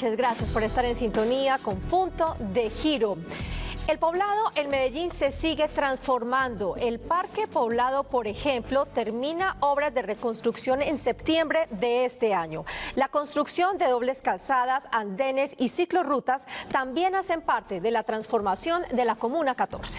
noches, gracias por estar en sintonía con Punto de Giro. El poblado en Medellín se sigue transformando. El Parque Poblado, por ejemplo, termina obras de reconstrucción en septiembre de este año. La construcción de dobles calzadas, andenes y ciclorrutas también hacen parte de la transformación de la Comuna 14.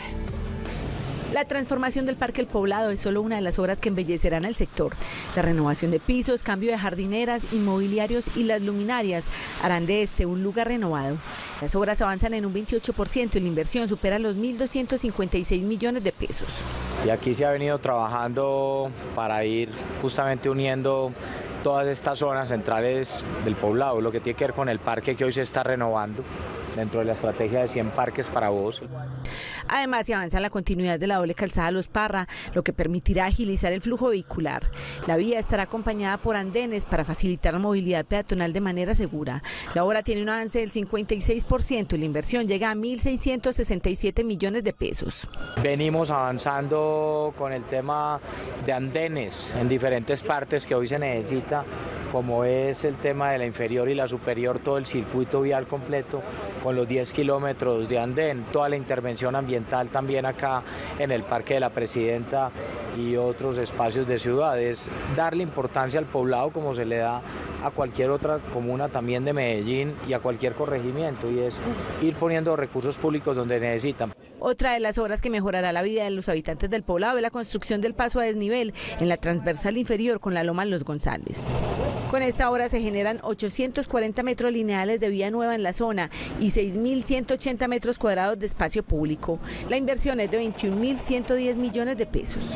La transformación del Parque El Poblado es solo una de las obras que embellecerán el sector. La renovación de pisos, cambio de jardineras, inmobiliarios y las luminarias harán de este un lugar renovado. Las obras avanzan en un 28% y la inversión supera los 1.256 millones de pesos. Y aquí se ha venido trabajando para ir justamente uniendo todas estas zonas centrales del poblado, lo que tiene que ver con el parque que hoy se está renovando dentro de la estrategia de 100 parques para vos. Además, se avanza en la continuidad de la doble calzada Los Parra, lo que permitirá agilizar el flujo vehicular. La vía estará acompañada por andenes para facilitar la movilidad peatonal de manera segura. La obra tiene un avance del 56% y la inversión llega a 1.667 millones de pesos. Venimos avanzando con el tema de andenes en diferentes partes que hoy se necesita, como es el tema de la inferior y la superior, todo el circuito vial completo, con los 10 kilómetros de andén, toda la intervención ambiental también acá en el Parque de la Presidenta y otros espacios de ciudades, darle importancia al poblado como se le da a cualquier otra comuna también de Medellín y a cualquier corregimiento, y es ir poniendo recursos públicos donde necesitan. Otra de las obras que mejorará la vida de los habitantes del poblado es la construcción del paso a desnivel en la transversal inferior con la Loma Los González. Con esta obra se generan 840 metros lineales de vía nueva en la zona y 6.180 metros cuadrados de espacio público. La inversión es de 21.110 millones de pesos.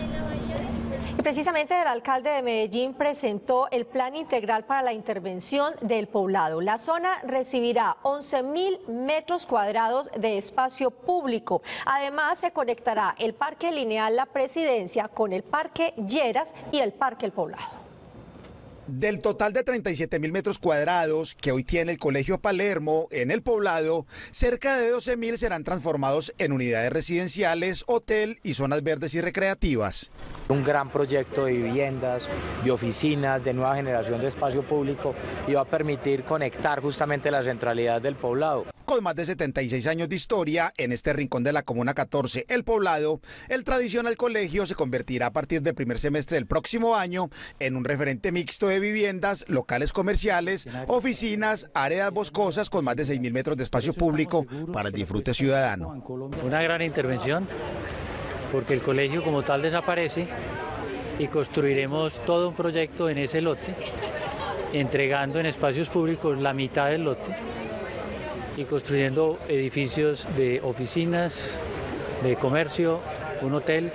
Y precisamente el alcalde de Medellín presentó el plan integral para la intervención del poblado. La zona recibirá 11.000 metros cuadrados de espacio público. Además, se conectará el Parque Lineal La Presidencia con el Parque Lleras y el Parque El Poblado. Del total de 37.000 metros cuadrados que hoy tiene el Colegio Palermo en el poblado, cerca de 12.000 serán transformados en unidades residenciales, hotel y zonas verdes y recreativas. Un gran proyecto de viviendas, de oficinas, de nueva generación de espacio público, y va a permitir conectar justamente la centralidad del poblado. Con más de 76 años de historia en este rincón de la Comuna 14, El Poblado, el tradicional colegio se convertirá a partir del primer semestre del próximo año en un referente mixto de viviendas, locales comerciales, oficinas, áreas boscosas con más de 6.000 metros de espacio público para el disfrute ciudadano. Una gran intervención, porque el colegio como tal desaparece y construiremos todo un proyecto en ese lote, entregando en espacios públicos la mitad del lote y construyendo edificios de oficinas, de comercio, un hotel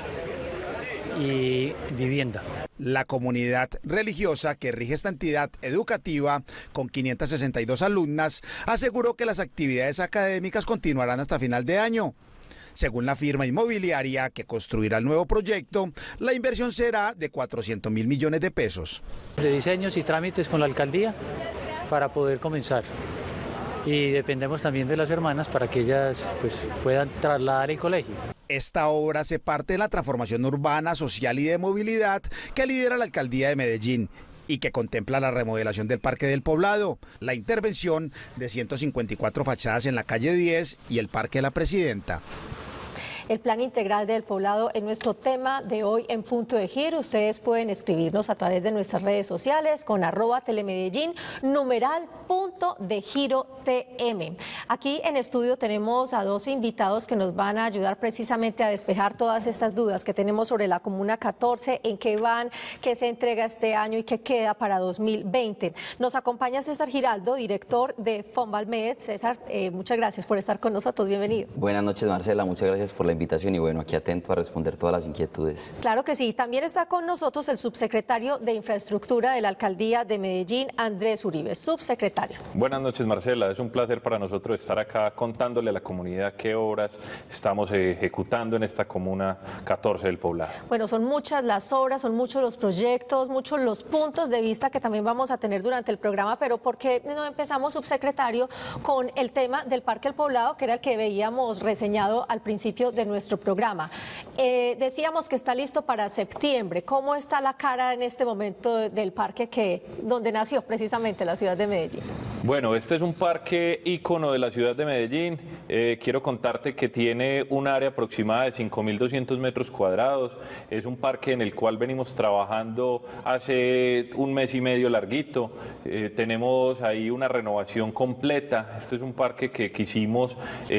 y vivienda. La comunidad religiosa que rige esta entidad educativa, con 562 alumnas, aseguró que las actividades académicas continuarán hasta final de año. Según la firma inmobiliaria que construirá el nuevo proyecto, la inversión será de 400.000 millones de pesos. De diseños y trámites con la alcaldía para poder comenzar. Y dependemos también de las hermanas para que ellas puedan trasladar el colegio. Esta obra hace parte de la transformación urbana, social y de movilidad que lidera la alcaldía de Medellín y que contempla la remodelación del Parque del Poblado, la intervención de 154 fachadas en la calle 10 y el Parque de la Presidenta. El plan integral del poblado es nuestro tema de hoy en Punto de Giro. Ustedes pueden escribirnos a través de nuestras redes sociales con @telemedellín, numeral Punto de Giro TM. Aquí en estudio tenemos a 12 invitados que nos van a ayudar precisamente a despejar todas estas dudas que tenemos sobre la Comuna 14, en qué van, qué se entrega este año y qué queda para 2020. Nos acompaña César Giraldo, director de Fonvalmed. César, muchas gracias por estar con nosotros. Bienvenido. Buenas noches, Marcela. Muchas gracias por la invitación y bueno, aquí atento a responder todas las inquietudes. Claro que sí. También está con nosotros el subsecretario de Infraestructura de la Alcaldía de Medellín, Andrés Uribe. Subsecretario. Buenas noches, Marcela. Es un placer para nosotros estar acá contándole a la comunidad qué obras estamos ejecutando en esta Comuna 14 del Poblado. Bueno, son muchas las obras, son muchos los proyectos, muchos los puntos de vista que también vamos a tener durante el programa, pero ¿por qué no empezamos, subsecretario, con el tema del Parque El Poblado, que era el que veíamos reseñado al principio de de nuestro programa. Decíamos que está listo para septiembre. ¿Cómo está la cara en este momento del parque donde nació precisamente la ciudad de Medellín? Bueno, este es un parque ícono de la ciudad de Medellín. Quiero contarte que tiene un área aproximada de 5.200 metros cuadrados. Es un parque en el cual venimos trabajando hace un mes y medio larguito. Tenemos ahí una renovación completa. Este es un parque que quisimos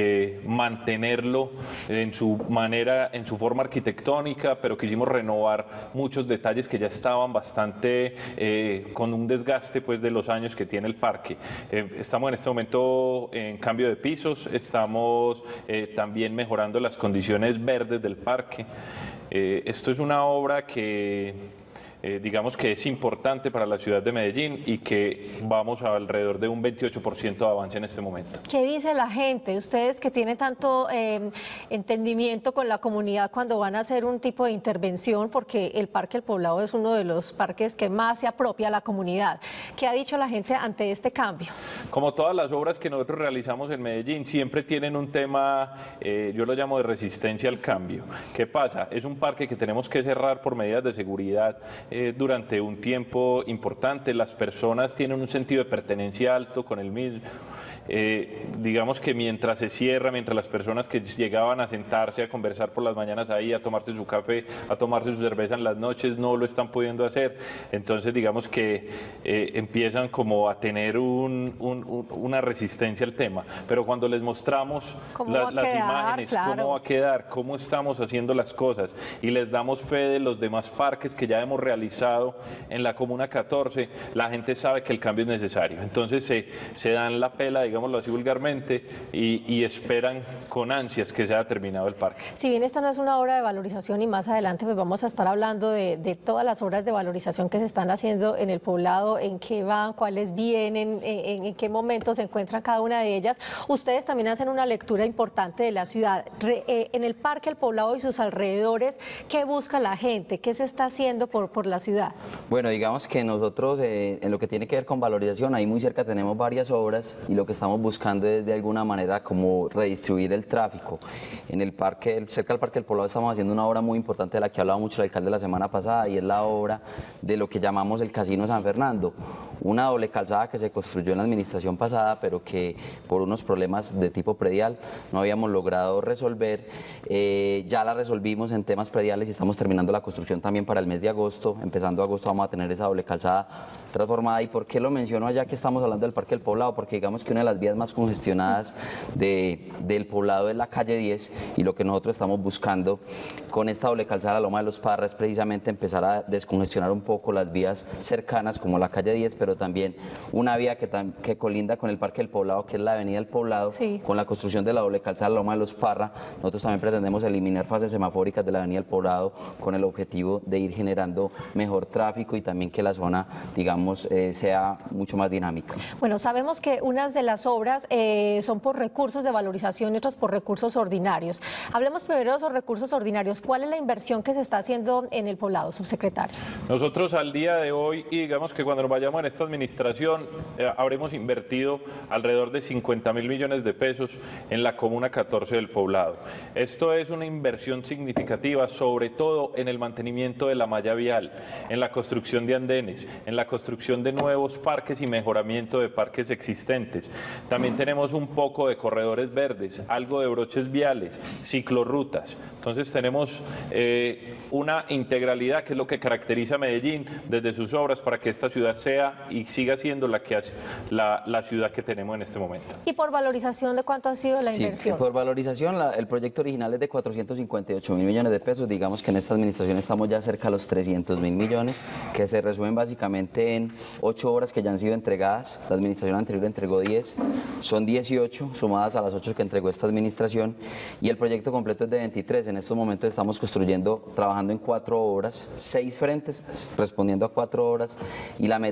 mantenerlo en su manera, en su forma arquitectónica, pero quisimos renovar muchos detalles que ya estaban bastante con un desgaste pues, de los años que tiene el parque. Estamos en este momento en cambio de pisos, estamos también mejorando las condiciones verdes del parque. Esto es una obra que digamos que es importante para la ciudad de Medellín y que vamos a alrededor de un 28% de avance en este momento. ¿Qué dice la gente? Ustedes que tienen tanto entendimiento con la comunidad cuando van a hacer un tipo de intervención, porque el Parque El Poblado es uno de los parques que más se apropia a la comunidad. ¿Qué ha dicho la gente ante este cambio? Como todas las obras que nosotros realizamos en Medellín, siempre tienen un tema, yo lo llamo de resistencia al cambio. ¿Qué pasa? Es un parque que tenemos que cerrar por medidas de seguridad durante un tiempo importante. Las personas tienen un sentido de pertenencia alto con el mismo. Digamos que mientras se cierra, mientras las personas que llegaban a sentarse a conversar por las mañanas ahí, a tomarse su café, a tomarse su cerveza en las noches, no lo están pudiendo hacer. Entonces digamos que empiezan como a tener una resistencia al tema. Pero cuando les mostramos las imágenes, claro, cómo va a quedar, cómo estamos haciendo las cosas y les damos fe de los demás parques que ya hemos realizado en la Comuna 14, la gente sabe que el cambio es necesario. Entonces se dan la pela, digámoslo así vulgarmente, y esperan con ansias que sea terminado el parque. Si bien esta no es una obra de valorización y más adelante pues vamos a estar hablando de todas las obras de valorización que se están haciendo en el poblado, en qué van, cuáles vienen, en qué momento se encuentran cada una de ellas, ustedes también hacen una lectura importante de la ciudad. En el Parque El Poblado y sus alrededores, ¿qué busca la gente? ¿Qué se está haciendo por la ciudad? Bueno, digamos que nosotros en lo que tiene que ver con valorización, ahí muy cerca tenemos varias obras y lo que estamos buscando es de alguna manera como redistribuir el tráfico. En el parque, cerca del Parque del Poblado, estamos haciendo una obra muy importante de la que hablaba mucho el alcalde la semana pasada, y es la obra de lo que llamamos el Casino San Fernando, una doble calzada que se construyó en la administración pasada, pero que por unos problemas de tipo predial no habíamos logrado resolver. Ya la resolvimos en temas prediales y estamos terminando la construcción también para el mes de agosto. Empezando agosto vamos a tener esa doble calzada transformada. ¿Y por qué lo menciono allá que estamos hablando del Parque del Poblado? Porque digamos que una de las vías más congestionadas del Poblado es la calle 10, y lo que nosotros estamos buscando con esta doble calzada, la Loma de los Parra, es precisamente empezar a descongestionar un poco las vías cercanas como la calle 10, pero también una vía que colinda con el Parque del Poblado, que es la Avenida del Poblado. Sí. Con la construcción de la doble calzada, la Loma de los Parra, nosotros también pretendemos eliminar fases semafóricas de la Avenida del Poblado con el objetivo de ir generando mejor tráfico y también que la zona, digamos, sea mucho más dinámica. Bueno, sabemos que unas de las obras son por recursos de valorización y otras por recursos ordinarios. Hablemos primero de esos recursos ordinarios. ¿Cuál es la inversión que se está haciendo en el Poblado, subsecretario? Nosotros al día de hoy, y digamos que cuando nos vayamos en esta administración, habremos invertido alrededor de 50.000 millones de pesos en la Comuna 14 del Poblado. Esto es una inversión significativa, sobre todo en el mantenimiento de la malla vial, en la construcción de andenes, en la construcción de nuevos parques y mejoramiento de parques existentes. También tenemos un poco de corredores verdes, algo de broches viales, ciclorrutas. Entonces tenemos una integralidad que es lo que caracteriza a Medellín desde sus obras para que esta ciudad sea y siga siendo la que hace la ciudad que tenemos en este momento. ¿Y por valorización de cuánto ha sido la inversión? Por valorización, el proyecto original es de 458.000 millones de pesos. Digamos que en esta administración estamos ya cerca a los 300.000 millones, que se resumen básicamente en 8 obras que ya han sido entregadas. La administración anterior entregó 10, son 18 sumadas a las 8 que entregó esta administración, y el proyecto completo es de 23. En estos momentos estamos trabajando en 4 obras, 6 frentes, respondiendo a 4 obras, y la meta de nosotros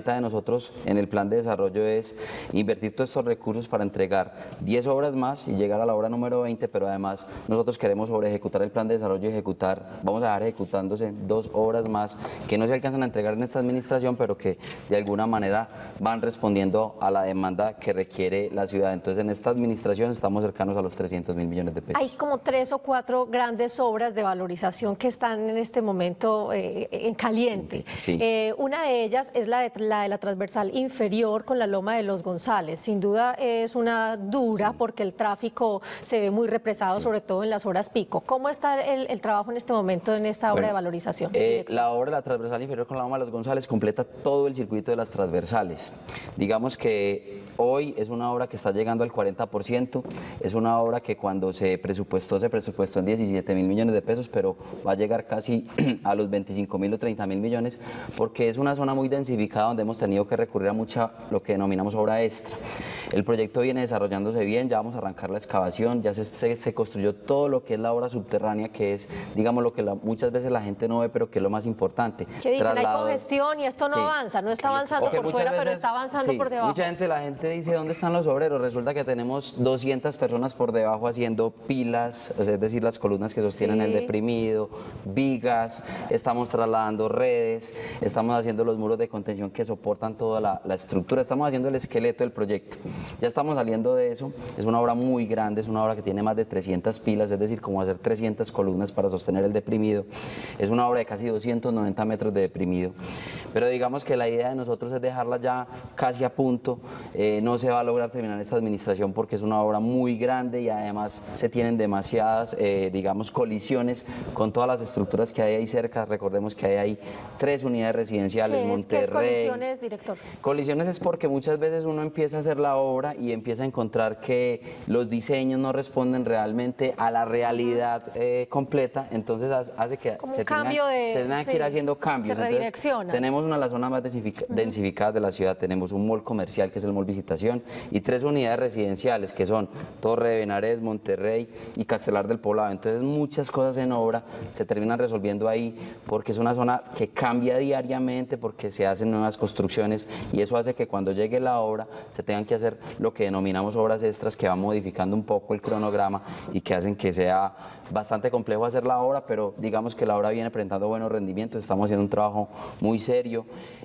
nosotros en el plan de desarrollo es invertir todos estos recursos para entregar 10 obras más y llegar a la obra número 20, pero además nosotros queremos sobre ejecutar el plan de desarrollo y vamos a dejar ejecutándose 2 obras más que no se alcanzan a entregar en esta administración, pero que de alguna manera van respondiendo a la demanda que requiere la ciudad. Entonces en esta administración estamos cercanos a los 300.000 millones de pesos. Hay como 3 o 4 grandes obras de valorización que están en este momento en caliente. Sí. Una de ellas es la de la transversal inferior con la Loma de los González. Sin duda es una dura porque el tráfico se ve muy represado, sobre todo en las horas pico. ¿Cómo está el trabajo en este momento en esta obra de valorización? La obra de la transversal inferior con la Loma de los González completa todo el circuito de las transversales. Digamos que hoy es una obra que está llegando al 40%, es una obra que cuando se presupuestó en 17.000 millones de pesos, pero va a llegar casi a los 25.000 o 30.000 millones, porque es una zona muy densificada donde hemos tenido que recurrir a mucha, lo que denominamos obra extra. El proyecto viene desarrollándose bien, ya vamos a arrancar la excavación, ya se construyó todo lo que es la obra subterránea, que es, digamos, lo que muchas veces la gente no ve, pero que es lo más importante. ¿Qué dicen? Hay congestión y esto no avanza, no está avanzando por fuera, pero está avanzando por debajo. La gente dice, ¿dónde están los obreros? Resulta que tenemos 200 personas por debajo haciendo pilas, es decir, las columnas que sostienen el deprimido, vigas, estamos trasladando redes, estamos haciendo los muros de contención que soportan toda la estructura, estamos haciendo el esqueleto del proyecto. Ya estamos saliendo de eso, es una obra muy grande, es una obra que tiene más de 300 pilas, es decir, como hacer 300 columnas para sostener el deprimido. Es una obra de casi 290 metros de deprimido, pero digamos que la idea de nosotros es dejarla ya casi a punto. No se va a lograr terminar esta administración porque es una obra muy grande y además se tienen demasiadas, digamos, colisiones con todas las estructuras que hay ahí cerca. Recordemos que hay ahí 3 unidades residenciales, Monterrey. ¿Qué es colisiones, director? Colisiones es porque muchas veces uno empieza a hacer la obra y empieza a encontrar que los diseños no responden realmente a la realidad completa, entonces hace que se tengan que ir haciendo cambios. Se redirecciona. Tenemos una de las zonas más densificadas de la ciudad, tenemos un mall comercial que es el Mall Visitación y 3 unidades residenciales que son Torre de Benares, Monterrey y Castelar del Poblado. Entonces muchas cosas en obra se terminan resolviendo ahí porque es una zona que cambia diariamente, porque se hacen nuevas construcciones y eso hace que cuando llegue la obra se tengan que hacer lo que denominamos obras extras, que van modificando un poco el cronograma y que hacen que sea bastante complejo hacer la obra, pero digamos que la obra viene presentando buenos rendimientos, estamos haciendo un trabajo muy serio,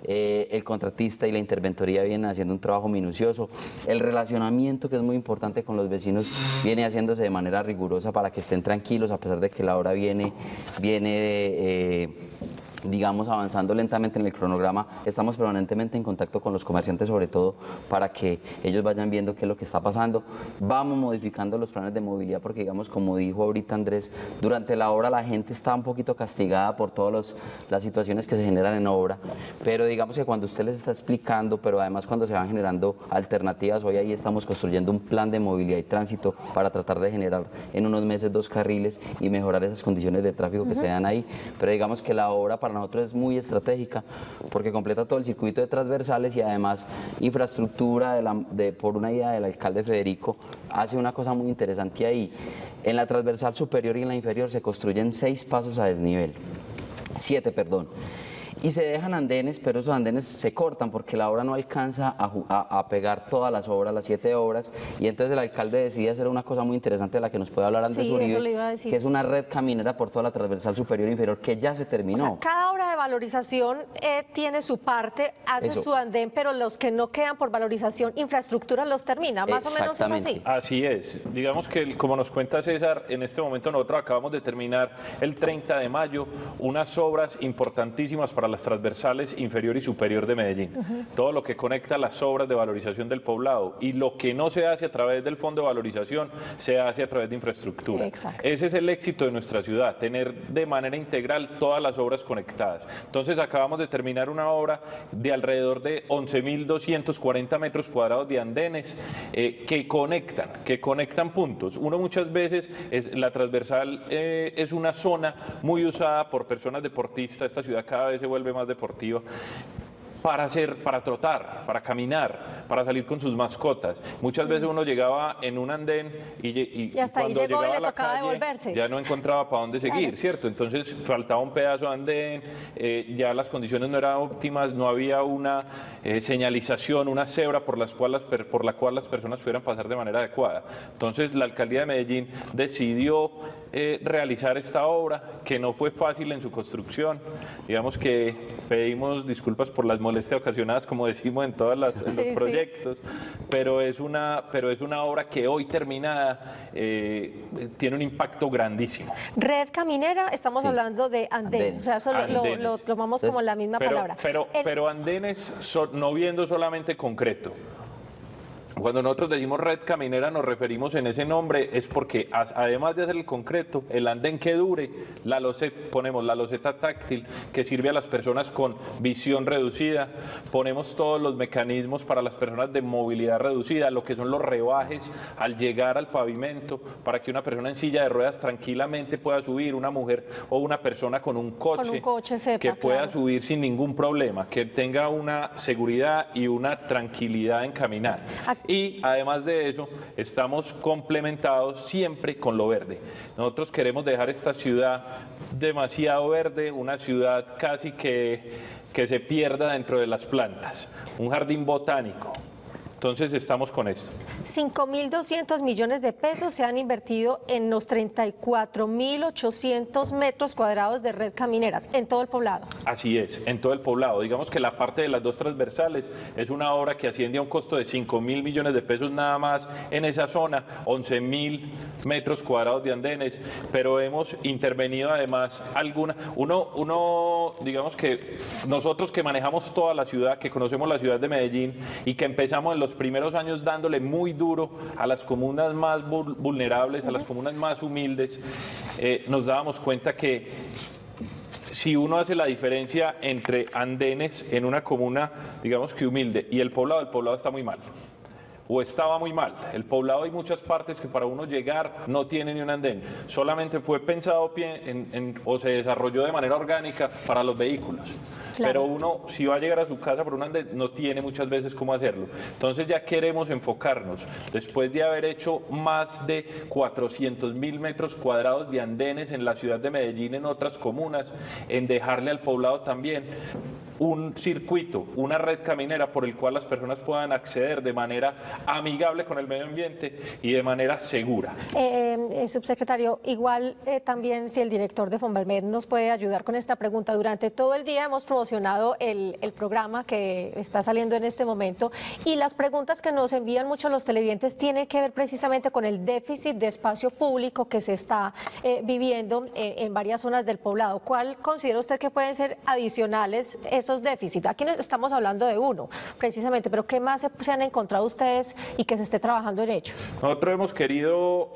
el contratista y la interventoría vienen haciendo un trabajo minucioso, el relacionamiento, que es muy importante con los vecinos, viene haciéndose de manera rigurosa para que estén tranquilos, a pesar de que la obra viene digamos, avanzando lentamente en el cronograma. Estamos permanentemente en contacto con los comerciantes, sobre todo para que ellos vayan viendo qué es lo que está pasando. Vamos modificando los planes de movilidad porque, digamos, como dijo ahorita Andrés, durante la obra la gente está un poquito castigada por todas las situaciones que se generan en obra, pero digamos que cuando usted les está explicando, pero además cuando se van generando alternativas, hoy ahí estamos construyendo un plan de movilidad y tránsito para tratar de generar en unos meses 2 carriles y mejorar esas condiciones de tráfico que se dan ahí, pero digamos que la obra para nosotros es muy estratégica porque completa todo el circuito de transversales y además infraestructura por una idea del alcalde Federico hace una cosa muy interesante ahí. En la transversal superior y en la inferior se construyen 6 pasos a desnivel, 7, perdón. Y se dejan andenes, pero esos andenes se cortan porque la obra no alcanza a pegar todas las obras, las 7 obras, y entonces el alcalde decide hacer una cosa muy interesante de la que nos puede hablar Andrés Uribe, que es una red caminera por toda la transversal superior e inferior que ya se terminó. O sea, cada obra de valorización tiene su parte, hace su andén, pero los que no quedan por valorización, infraestructura los termina, más o menos es así. Así es, digamos que como nos cuenta César, en este momento nosotros acabamos de terminar el 30 de mayo unas obras importantísimas para las transversales inferior y superior de Medellín. Todo lo que conecta las obras de valorización del poblado y lo que no se hace a través del fondo de valorización se hace a través de infraestructura. Exacto. Ese es el éxito de nuestra ciudad, tener de manera integral todas las obras conectadas. Entonces acabamos de terminar una obra de alrededor de 11.240 metros cuadrados de andenes que conectan puntos. Uno muchas veces, la transversal es una zona muy usada por personas deportistas, esta ciudad cada vez se vuelve más deportiva. para trotar, para caminar, para salir con sus mascotas. Muchas veces uno llegaba en un andén y hasta ahí cuando llegó y llegaba le a la tocaba calle, devolverse. ya no encontraba para dónde seguir, Claro. ¿cierto? Entonces faltaba un pedazo de andén, ya las condiciones no eran óptimas, no había una señalización, una cebra por la cual las personas pudieran pasar de manera adecuada. Entonces la Alcaldía de Medellín decidió realizar esta obra, que no fue fácil en su construcción. Digamos que pedimos disculpas por las molestias ocasionadas, como decimos en todos los proyectos, pero es una obra que hoy terminada tiene un impacto grandísimo. Red caminera, estamos hablando de andén, o sea, eso lo tomamos como la misma palabra. Pero andenes, no viendo solamente concreto. Cuando nosotros decimos red caminera nos referimos en ese nombre es porque además de hacer el concreto, el andén que dure, ponemos la loseta táctil que sirve a las personas con visión reducida, ponemos todos los mecanismos para las personas de movilidad reducida, lo que son los rebajes al llegar al pavimento para que una persona en silla de ruedas tranquilamente pueda subir, una mujer o una persona con un coche que pueda subir sin ningún problema, que tenga una seguridad y una tranquilidad en caminar. Y además de eso, estamos complementados siempre con lo verde. Nosotros queremos dejar esta ciudad demasiado verde, una ciudad casi que se pierda dentro de las plantas, un jardín botánico. Entonces estamos con esto. 5.200 millones de pesos se han invertido en los 34.800 metros cuadrados de red camineras en todo el poblado. Así es, en todo el poblado. Digamos que la parte de las dos transversales es una obra que asciende a un costo de 5.000 millones de pesos nada más en esa zona, 11.000 metros cuadrados de andenes, pero hemos intervenido además digamos que nosotros que manejamos toda la ciudad, que conocemos la ciudad de Medellín y que empezamos en los primeros años dándole muy duro a las comunas más vulnerables, a las comunas más humildes, nos dábamos cuenta que si uno hace la diferencia entre andenes en una comuna, digamos que humilde, y el poblado está muy mal. O estaba muy mal. El poblado hay muchas partes que para uno llegar no tiene ni un andén. Solamente fue pensado o se desarrolló de manera orgánica para los vehículos. Claro. Pero uno, si va a llegar a su casa por un andén, no tiene muchas veces cómo hacerlo. Entonces ya queremos enfocarnos, después de haber hecho más de 400.000 metros cuadrados de andenes en la ciudad de Medellín, en otras comunas, en dejarle al poblado también un circuito, una red caminera por el cual las personas puedan acceder de manera amigable con el medio ambiente y de manera segura. Subsecretario, igual también si el director de Fonvalmed nos puede ayudar con esta pregunta. Durante todo el día hemos promocionado el programa que está saliendo en este momento y las preguntas que nos envían muchos los televidentes tienen que ver precisamente con el déficit de espacio público que se está viviendo en varias zonas del poblado. ¿Cuál considera usted que pueden ser adicionales esos déficits? Aquí no estamos hablando de uno precisamente, pero ¿qué más se han encontrado ustedes y que se esté trabajando en ello? Nosotros hemos querido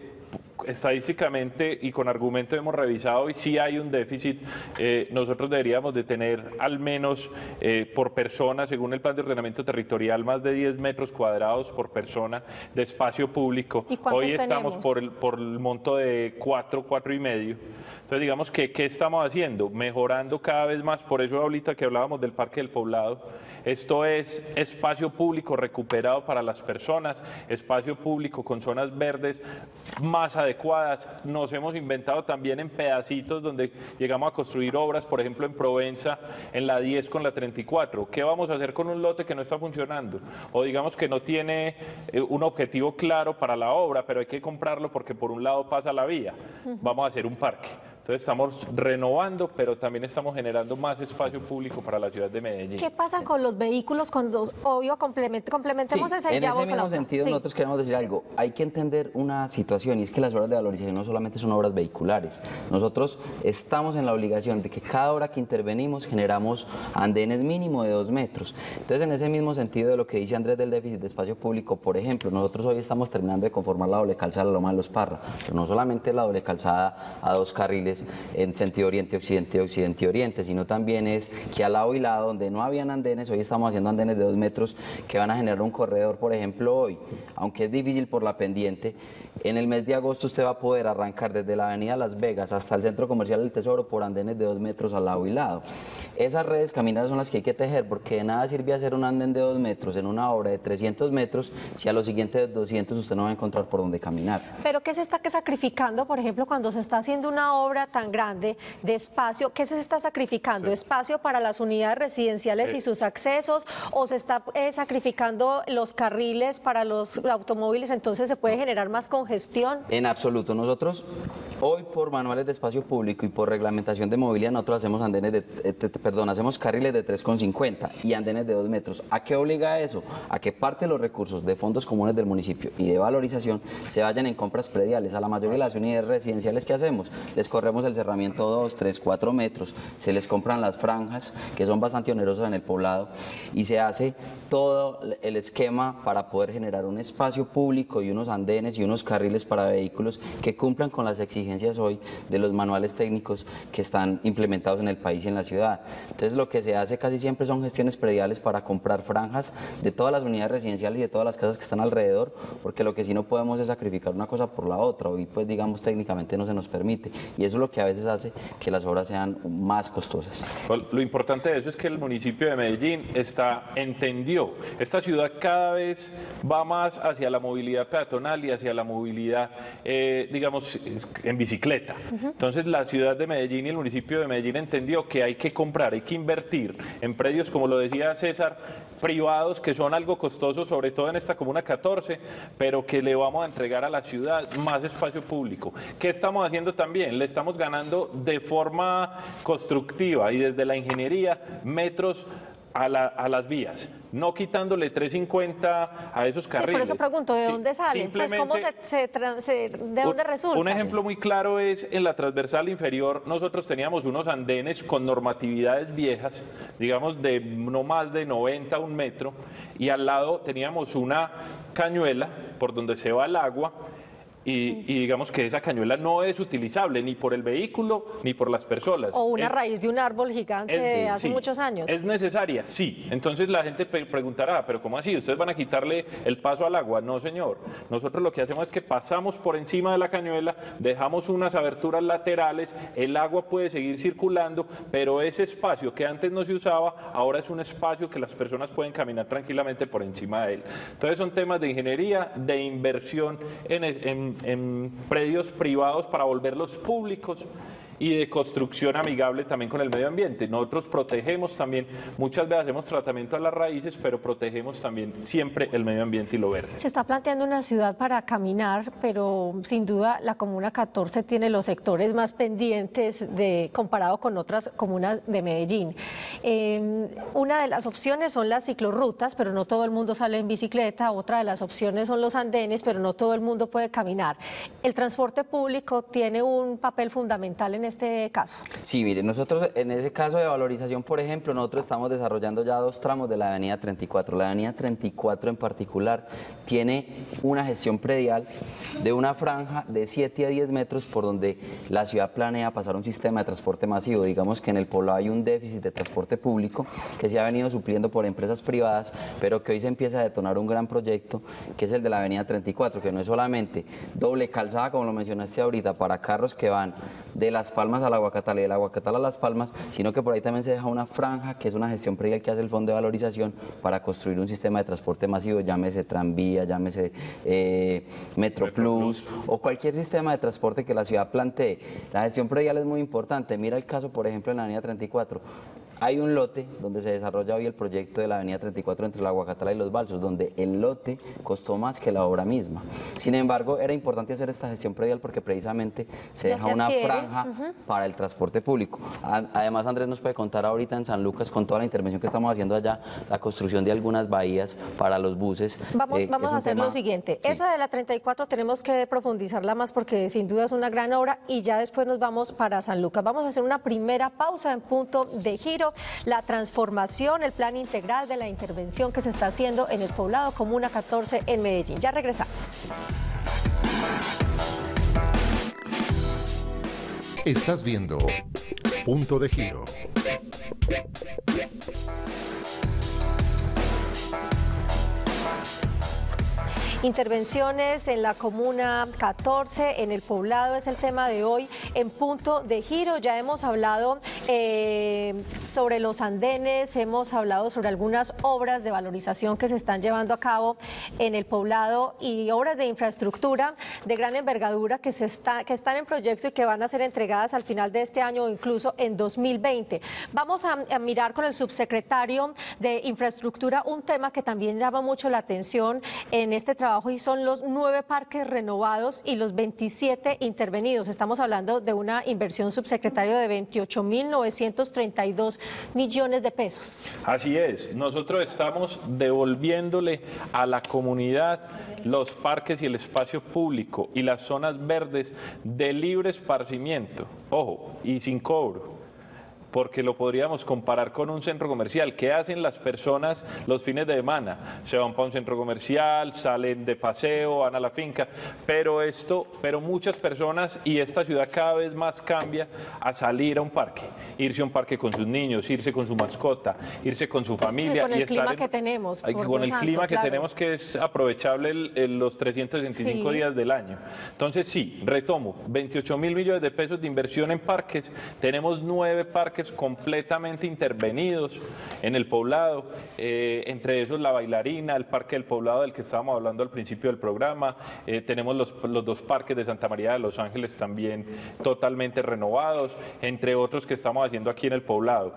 estadísticamente y con argumento hemos revisado y sí hay un déficit. Nosotros deberíamos de tener al menos por persona, según el plan de ordenamiento territorial, más de 10 metros cuadrados por persona de espacio público. Hoy estamos por el monto de 4,5. Entonces digamos que ¿qué estamos haciendo? Mejorando cada vez más, por eso ahorita que hablábamos del Parque del Poblado, esto es espacio público recuperado para las personas, espacio público con zonas verdes más adecuadas. Nos hemos inventado también en pedacitos donde llegamos a construir obras, por ejemplo en Provenza, en la 10 con la 34. ¿Qué vamos a hacer con un lote que no está funcionando? O digamos que no tiene un objetivo claro para la obra, pero hay que comprarlo porque por un lado pasa la vía. Vamos a hacer un parque. Entonces estamos renovando, pero también estamos generando más espacio público para la ciudad de Medellín. ¿Qué pasa con los vehículos cuando, obvio, complementemos esa en ese mismo sentido nosotros queremos decir algo. Hay que entender una situación y es que las obras de valorización no solamente son obras vehiculares. Nosotros estamos en la obligación de que cada hora que intervenimos generamos andenes mínimo de 2 metros. Entonces en ese mismo sentido de lo que dice Andrés del déficit de espacio público, por ejemplo, nosotros hoy estamos terminando de conformar la doble calzada de la Loma de los Parra, pero no solamente la doble calzada a 2 carriles andenes en sentido oriente-occidente, occidente-oriente, sino también es que al lado y lado, donde no habían andenes, hoy estamos haciendo andenes de 2 metros que van a generar un corredor. Por ejemplo, hoy, aunque es difícil por la pendiente, en el mes de agosto usted va a poder arrancar desde la avenida Las Vegas hasta el Centro Comercial del Tesoro por andenes de 2 metros al lado y lado. Esas redes caminales son las que hay que tejer, porque de nada sirve hacer un andén de 2 metros en una obra de 300 metros si a los siguientes 200 usted no va a encontrar por dónde caminar. Pero ¿qué se está sacrificando, por ejemplo, cuando se está haciendo una obra tan grande de espacio? ¿Qué se está sacrificando? Sí. ¿Espacio para las unidades residenciales y sus accesos? ¿O se está sacrificando los carriles para los automóviles? Entonces se puede generar más congestión. En absoluto. Nosotros hoy, por manuales de espacio público y por reglamentación de movilidad, nosotros hacemos hacemos carriles de 3,50 y andenes de 2 metros. ¿A qué obliga eso? A que parte de los recursos de fondos comunes del municipio y de valorización se vayan en compras prediales. A la mayoría de las unidades residenciales que hacemos, les corremos el cerramiento 2, 3, 4 metros, se les compran las franjas, que son bastante onerosas en el poblado, y se hace todo el esquema para poder generar un espacio público y unos andenes y unos carriles para vehículos que cumplan con las exigencias hoy de los manuales técnicos que están implementados en el país y en la ciudad. Entonces lo que se hace casi siempre son gestiones prediales para comprar franjas de todas las unidades residenciales y de todas las casas que están alrededor, porque lo que sí no podemos es sacrificar una cosa por la otra, hoy pues digamos técnicamente no se nos permite, y eso es lo que a veces hace que las obras sean más costosas. Lo importante de eso es que el municipio de Medellín entendió, esta ciudad cada vez va más hacia la movilidad peatonal y hacia la movilidad, digamos, en bicicleta. Entonces la ciudad de Medellín y el municipio de Medellín entendió que hay que comprar, hay que invertir en predios, como lo decía César, privados, que son algo costosos, sobre todo en esta comuna 14, pero que le vamos a entregar a la ciudad más espacio público. ¿Qué estamos haciendo también? Le estamos ganando de forma constructiva y desde la ingeniería metros a las vías, no quitándole 3,50 a esos carriles. Sí, por eso pregunto, ¿de dónde sale? Pues, ¿cómo ¿de dónde resulta? Un ejemplo muy claro es en la transversal inferior, nosotros teníamos unos andenes con normatividades viejas, digamos de no más de 90 un metro, y al lado teníamos una cañuela por donde se va el agua, y digamos que esa cañuela no es utilizable ni por el vehículo ni por las personas. O una raíz de un árbol gigante de hace muchos años. ¿Es necesaria? Sí. Entonces la gente preguntará, ¿pero cómo así? ¿Ustedes van a quitarle el paso al agua? No, señor. Nosotros lo que hacemos es que pasamos por encima de la cañuela, dejamos unas aberturas laterales, el agua puede seguir circulando, pero ese espacio que antes no se usaba, ahora es un espacio que las personas pueden caminar tranquilamente por encima de él. Entonces son temas de ingeniería, de inversión en predios privados para volverlos públicos y de construcción amigable también con el medio ambiente. Nosotros protegemos también, muchas veces hacemos tratamiento a las raíces, pero protegemos también siempre el medio ambiente y lo verde. Se está planteando una ciudad para caminar, pero sin duda la Comuna 14 tiene los sectores más pendientes comparado con otras comunas de Medellín. Una de las opciones son las ciclorrutas, pero no todo el mundo sale en bicicleta. Otra de las opciones son los andenes, pero no todo el mundo puede caminar. El transporte público tiene un papel fundamental en este caso. Sí, mire, nosotros en ese caso de valorización, por ejemplo, nosotros estamos desarrollando ya 2 tramos de la avenida 34. La avenida 34 en particular tiene una gestión predial de una franja de 7 a 10 metros por donde la ciudad planea pasar un sistema de transporte masivo. Digamos que en el poblado hay un déficit de transporte público que se ha venido supliendo por empresas privadas, pero que hoy se empieza a detonar un gran proyecto que es el de la avenida 34, que no es solamente doble calzada, como lo mencionaste ahorita, para carros que van de Las Palmas a la Guacatal y de la Guacatal a Las Palmas, sino que por ahí también se deja una franja que es una gestión predial que hace el Fondo de Valorización para construir un sistema de transporte masivo, llámese tranvía, llámese Metro Plus o cualquier sistema de transporte que la ciudad plantee. La gestión predial es muy importante. Mira el caso, por ejemplo, en la avenida 34. Hay un lote donde se desarrolla hoy el proyecto de la avenida 34 entre la Guacatala y Los Balsos, donde el lote costó más que la obra misma. Sin embargo, era importante hacer esta gestión predial porque precisamente se deja una franja para el transporte público. Además, Andrés nos puede contar ahorita en San Lucas, con toda la intervención que estamos haciendo allá, la construcción de algunas bahías para los buses. Vamos a hacer lo siguiente. Sí. Esa de la 34 tenemos que profundizarla más porque sin duda es una gran obra y ya después nos vamos para San Lucas. Vamos a hacer una primera pausa en Punto de Giro. La transformación, el plan integral de la intervención que se está haciendo en el poblado Comuna 14 en Medellín. Ya regresamos. Estás viendo Punto de Giro. Intervenciones en la Comuna 14, en el Poblado, es el tema de hoy en Punto de Giro. Ya hemos hablado sobre los andenes, hemos hablado sobre algunas obras de valorización que se están llevando a cabo en el Poblado y obras de infraestructura de gran envergadura que están en proyecto y que van a ser entregadas al final de este año o incluso en 2020. Vamos a mirar con el subsecretario de Infraestructura un tema que también llama mucho la atención en este trabajo y son los 9 parques renovados y los 27 intervenidos. Estamos hablando de una inversión, subsecretario, de 28.932 millones de pesos. Así es, nosotros estamos devolviéndole a la comunidad los parques y el espacio público y las zonas verdes de libre esparcimiento, ojo, y sin cobro, porque lo podríamos comparar con un centro comercial. ¿Qué hacen las personas los fines de semana? Se van para un centro comercial, salen de paseo, van a la finca, pero muchas personas, y esta ciudad cada vez más cambia a salir a un parque, irse a un parque con sus niños, irse con su mascota, irse con su familia. Con el clima que tenemos. Con el clima que tenemos, que es aprovechable los 365 días del año. Entonces sí, retomo, 28.000 millones de pesos de inversión en parques, tenemos 9 parques completamente intervenidos en el Poblado, entre esos la Bailarina, el Parque del Poblado del que estábamos hablando al principio del programa, tenemos los 2 parques de Santa María de los Ángeles también totalmente renovados, entre otros que estamos haciendo aquí en el Poblado.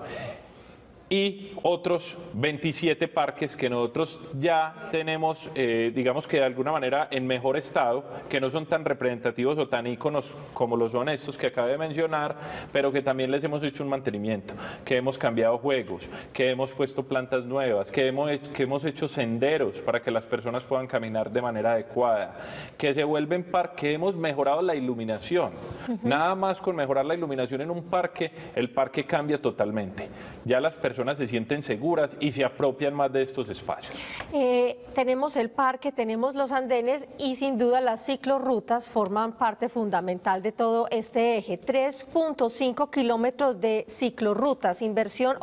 Y otros 27 parques que nosotros ya tenemos, digamos que de alguna manera en mejor estado, que no son tan representativos o tan íconos como lo son estos que acabé de mencionar, pero que también les hemos hecho un mantenimiento, que hemos cambiado juegos, que hemos puesto plantas nuevas, que hemos hecho senderos para que las personas puedan caminar de manera adecuada, que se vuelven parques, que hemos mejorado la iluminación. Nada más con mejorar la iluminación en un parque, el parque cambia totalmente. Ya las personas se sienten seguras y se apropian más de estos espacios. Tenemos el parque, tenemos los andenes y sin duda las ciclorrutas forman parte fundamental de todo este eje. 3.5 kilómetros de ciclorrutas, inversión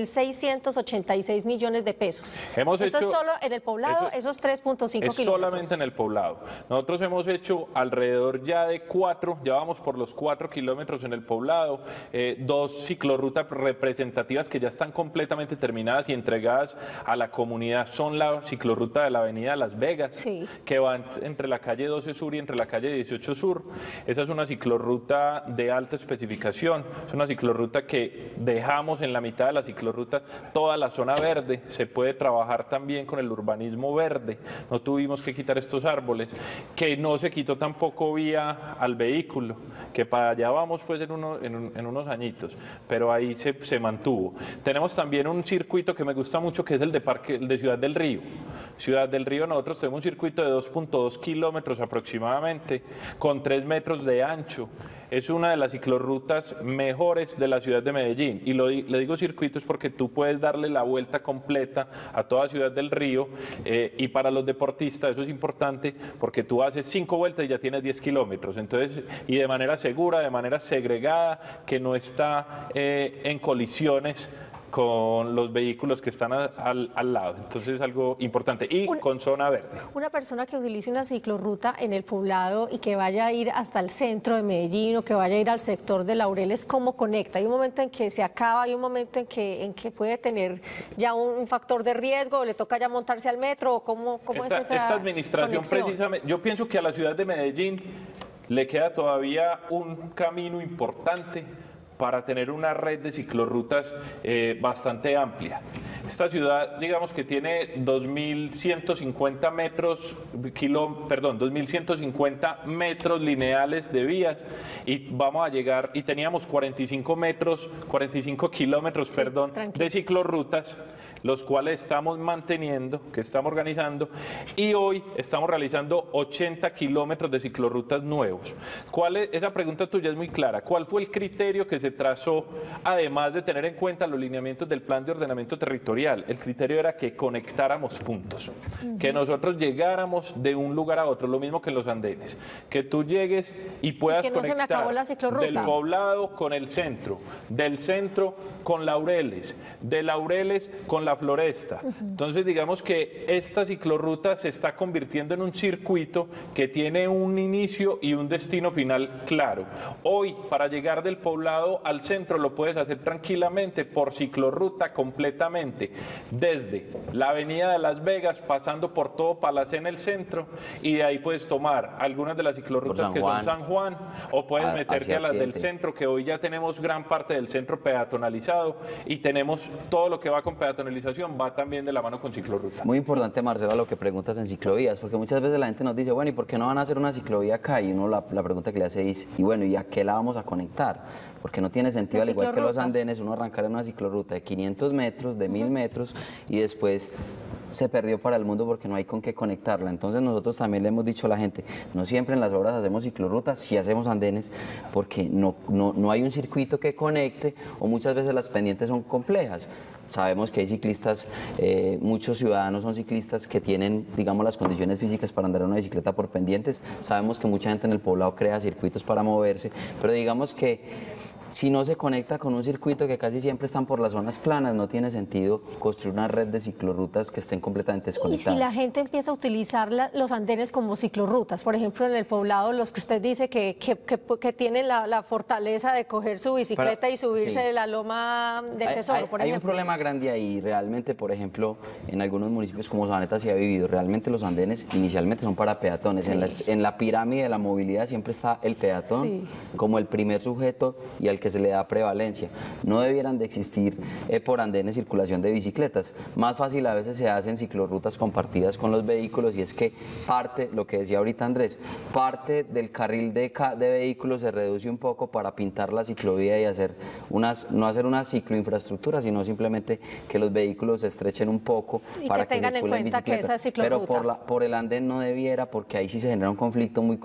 8.686 millones de pesos. Esto es solo en el Poblado, esos 3.5 kilómetros. Es solamente en el Poblado. Nosotros hemos hecho alrededor ya de 4, ya vamos por los 4 kilómetros en el Poblado, 2 ciclorrutas representativas que ya están completamente terminadas y entregadas a la comunidad. Son la ciclorruta de la avenida Las Vegas, sí, que va entre la calle 12 Sur y entre la calle 18 Sur. Esa es una ciclorruta de alta especificación, es una ciclorruta que dejamos en la mitad de la ciclorruta toda la zona verde. Se puede trabajar también con el urbanismo verde, no tuvimos que quitar estos árboles, que no se quitó tampoco vía al vehículo, que para allá vamos pues en unos añitos, pero ahí se mantuvo. Tenemos también un circuito que me gusta mucho, que es el de Ciudad del Río. Ciudad del Río, nosotros tenemos un circuito de 2.2 kilómetros aproximadamente, con 3 metros de ancho. Es una de las ciclorrutas mejores de la ciudad de Medellín. Y le digo circuitos porque tú puedes darle la vuelta completa a toda Ciudad del Río, y para los deportistas eso es importante porque tú haces 5 vueltas y ya tienes 10 kilómetros. Entonces, y de manera segura, de manera segregada, que no está en colisiones con los vehículos que están al lado. Entonces es algo importante. Y con zona verde. Una persona que utilice una ciclorruta en el Poblado y que vaya a ir hasta el centro de Medellín o que vaya a ir al sector de Laureles, ¿cómo conecta? Hay un momento en que se acaba, hay un momento en que puede tener ya un factor de riesgo, o le toca ya montarse al metro, o ¿cómo es esa esta administración conexión? Precisamente, yo pienso que a la ciudad de Medellín le queda todavía un camino importante para tener una red de ciclorrutas bastante amplia. Esta ciudad, digamos que tiene 2.150 metros lineales de vías, y vamos a llegar, y teníamos 45 kilómetros, de ciclorrutas. los cuales estamos manteniendo, que estamos organizando, y hoy estamos realizando 80 kilómetros de ciclorrutas nuevos. Esa pregunta tuya es muy clara. ¿Cuál fue el criterio que se trazó, además de tener en cuenta los lineamientos del plan de ordenamiento territorial? El criterio era que conectáramos puntos, que nosotros llegáramos de un lugar a otro, lo mismo que en los andenes, que tú llegues y puedas conectar del Poblado con el centro, del centro con Laureles, de Laureles con la Floresta. Entonces digamos que esta ciclorruta se está convirtiendo en un circuito que tiene un inicio y un destino final claro. Hoy, para llegar del Poblado al centro, lo puedes hacer tranquilamente por ciclorruta completamente, desde la avenida de Las Vegas, pasando por todo Palacé en el centro, y de ahí puedes tomar algunas de las ciclorrutas que son San Juan, o puedes meterte a las del centro, que hoy ya tenemos gran parte del centro peatonalizado, y tenemos todo lo que va con peatonalización, va también de la mano con ciclorruta. Muy importante, Marcela, lo que preguntas en ciclovías, porque muchas veces la gente nos dice, bueno, ¿y por qué no van a hacer una ciclovía acá? Y uno la pregunta que le hace es, y bueno, ¿y a qué la vamos a conectar? Porque no tiene sentido, al igual que los andenes, uno arrancar en una ciclorruta de 500 metros, de 1000 metros, y después se perdió para el mundo porque no hay con qué conectarla. Entonces nosotros también le hemos dicho a la gente, no siempre en las obras hacemos ciclorrutas, sí hacemos andenes, porque no hay un circuito que conecte, o muchas veces las pendientes son complejas. Sabemos que hay ciclistas, muchos ciudadanos son ciclistas que tienen, digamos, las condiciones físicas para andar en una bicicleta por pendientes. Sabemos que mucha gente en el poblado crea circuitos para moverse, pero digamos que si no se conecta con un circuito que casi siempre están por las zonas planas, no tiene sentido construir una red de ciclorrutas que estén completamente desconectadas. Y si la gente empieza a utilizar los andenes como ciclorrutas, por ejemplo en el poblado, los que usted dice que tienen la fortaleza de coger su bicicleta y subirse de la loma del Tesoro, por ejemplo. Hay un problema grande ahí, realmente, por ejemplo, en algunos municipios como Sabaneta se ha vivido, realmente los andenes inicialmente son para peatones, en la pirámide de la movilidad siempre está el peatón como el primer sujeto y al que se le da prevalencia. No debieran de existir por andenes circulación de bicicletas. Más fácil a veces se hacen ciclorrutas compartidas con los vehículos, y es que parte, lo que decía ahorita Andrés, parte del carril de vehículos se reduce un poco para pintar la ciclovía y no hacer una cicloinfraestructura, sino simplemente que los vehículos se estrechen un poco y para que tengan en cuenta que esa es ciclorruta. Pero por el andén no debiera, porque ahí sí se genera un conflicto muy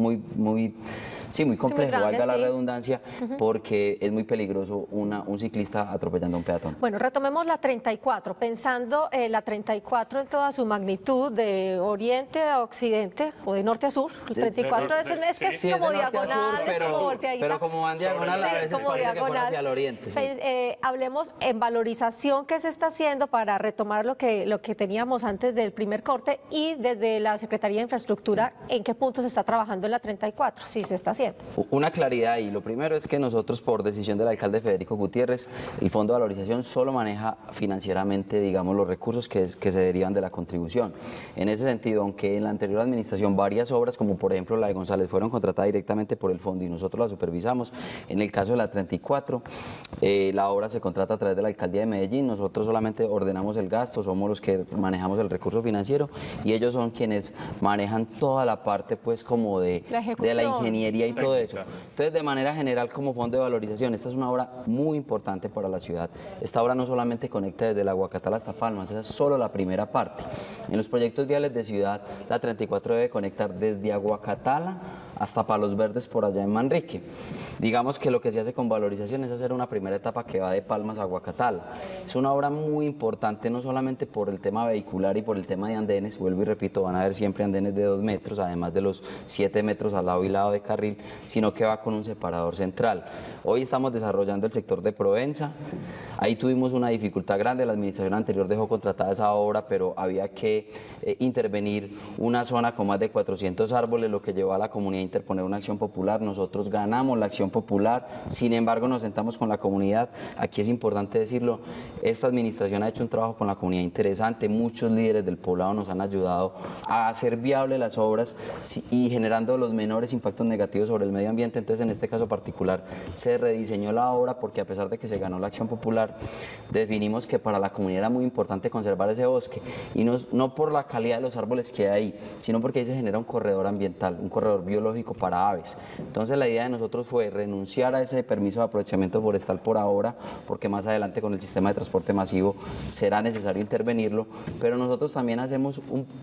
complejo, valga la redundancia, porque es muy peligroso un ciclista atropellando a un peatón. Bueno, retomemos la 34, pensando la 34 en toda su magnitud, de oriente a occidente o de norte a sur. El 34 es como diagonal, es como volteadita. Pero como van diagonal, a veces parece que fuera hacia el oriente. Hablemos en valorización que se está haciendo para retomar lo que teníamos antes del primer corte, y desde la Secretaría de Infraestructura, ¿en qué punto se está trabajando en la 34? Sí, se está haciendo. Una claridad ahí. Lo primero es que nosotros, por decisión del alcalde Federico Gutiérrez, el Fondo de Valorización solo maneja financieramente, digamos, los recursos que se derivan de la contribución. En ese sentido, aunque en la anterior administración varias obras, como por ejemplo la de González, fueron contratadas directamente por el fondo y nosotros la supervisamos, en el caso de la 34, la obra se contrata a través de la alcaldía de Medellín. Nosotros solamente ordenamos el gasto, somos los que manejamos el recurso financiero, y ellos son quienes manejan toda la parte, pues, como de la ingeniería y todo eso. Entonces, de manera general, como Fondo de Valorización, esta es una obra muy importante para la ciudad. Esta obra no solamente conecta desde la Aguacatala hasta Palmas, esa es solo la primera parte. En los proyectos viales de ciudad, la 34 debe conectar desde Aguacatala hasta Palos Verdes, por allá en Manrique. Digamos que lo que se hace con valorización es hacer una primera etapa que va de Palmas a Aguacatala. Es una obra muy importante, no solamente por el tema vehicular y por el tema de andenes, vuelvo y repito, van a haber siempre andenes de 2 metros, además de los 7 metros al lado y lado de carril, sino que va con un separador central. Hoy estamos desarrollando el sector de Provenza. Ahí tuvimos una dificultad grande, la administración anterior dejó contratada esa obra, pero había que intervenir una zona con más de 400 árboles, lo que llevó a la comunidad a interponer una acción popular. Nosotros ganamos la acción popular, sin embargo nos sentamos con la comunidad. Aquí es importante decirlo, esta administración ha hecho un trabajo con la comunidad interesante, muchos líderes del poblado nos han ayudado a hacer viable las obras y generando los menores impactos negativos sobre el medio ambiente. Entonces, en este caso particular se rediseñó la obra, porque a pesar de que se ganó la acción popular, definimos que para la comunidad era muy importante conservar ese bosque, y no por la calidad de los árboles que hay ahí, sino porque ahí se genera un corredor ambiental, un corredor biológico ecológico para aves. Entonces la idea de nosotros fue renunciar a ese permiso de aprovechamiento forestal por ahora, porque más adelante con el sistema de transporte masivo será necesario intervenirlo, pero nosotros también hacemos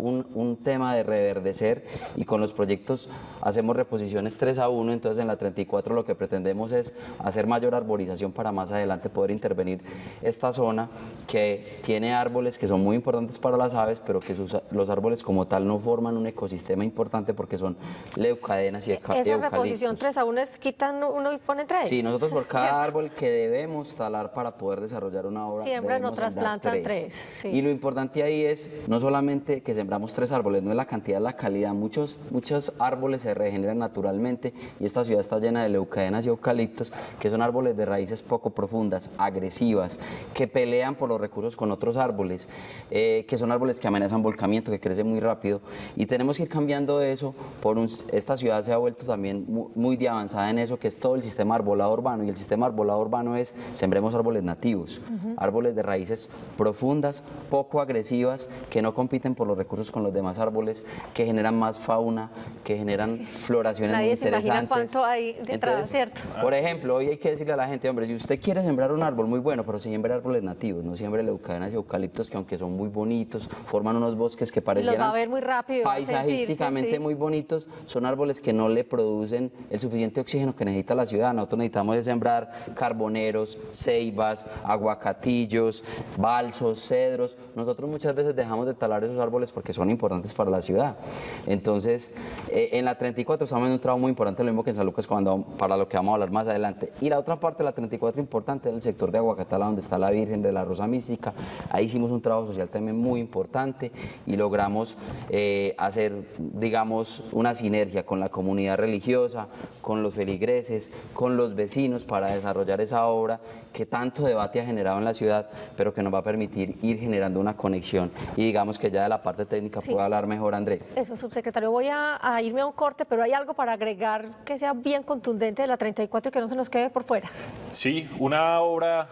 un tema de reverdecer y con los proyectos hacemos reposiciones 3-1, entonces en la 34 lo que pretendemos es hacer mayor arborización para más adelante poder intervenir esta zona que tiene árboles que son muy importantes para las aves, pero que los árboles como tal no forman un ecosistema importante porque son leucadenas y eucaliptos. Esa reposición 3-1 es quitan uno y ponen 3. Sí, nosotros por cada ¿cierto? árbol que debemos talar para poder desarrollar una obra, Siembran, debemos otras sembrar plantan 3. 3. Sí. Y lo importante ahí es no solamente que sembramos 3 árboles, no es la cantidad, es la calidad. Muchos árboles se regeneran naturalmente y esta ciudad está llena de leucadenas y eucaliptos, que son árboles de raíces poco profundas, agresivas, que pelean por los recursos con otros árboles, que son árboles que amenazan volcamiento, que crecen muy rápido, y tenemos que ir cambiando eso. Esta ciudad se ha vuelto también muy de avanzada en eso, que es todo el sistema arbolado urbano, y el sistema arbolado urbano es sembremos árboles nativos, árboles de raíces profundas, poco agresivas, que no compiten por los recursos con los demás árboles, que generan más fauna, que generan floraciones muy Nadie se interesantes. imagina cuánto hay detrás, ¿cierto? Por ejemplo, hoy hay que decirle a la gente, hombre, si usted quiere sembrar un árbol muy bueno, pero siembre árboles nativos, no siembre leucadenas y eucaliptos, que aunque son muy bonitos, forman unos bosques que parecieran Los va a ver muy rápido, va a paisajísticamente sentirse, sí. muy bonitos, son árboles que no le producen el suficiente oxígeno que necesita la ciudad. Nosotros necesitamos es sembrar carboneros, ceibas, aguacatillos, balsos, cedros. Nosotros muchas veces dejamos de talar esos árboles porque son importantes para la ciudad. Entonces, en la 34 estamos en un trabajo muy importante, lo mismo que en San Lucas, para lo que vamos a hablar más adelante. Y la otra parte de la 34 importante es el sector de Aguacatala, donde está la Virgen de la Rosa Mística. Ahí hicimos un trabajo social también muy importante y logramos hacer, digamos, una sinergia con la comunidad religiosa, con los feligreses, con los vecinos para desarrollar esa obra que tanto debate ha generado en la ciudad, pero que nos va a permitir ir generando una conexión. Y digamos que ya de la parte técnica puede hablar mejor Andrés. Eso, subsecretario. Voy a irme a un corte, pero hay algo para agregar que sea bien contundente de la 34 y que no se nos quede por fuera. Sí, una obra